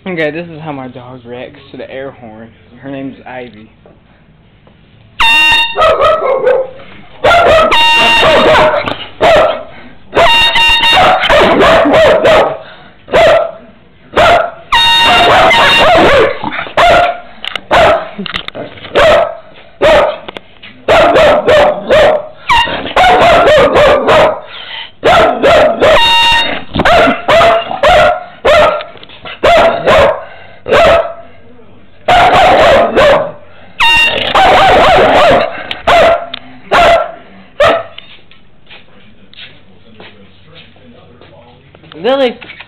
Okay, this is how my dog reacts to the air horn. Her name's Ivy. Lily.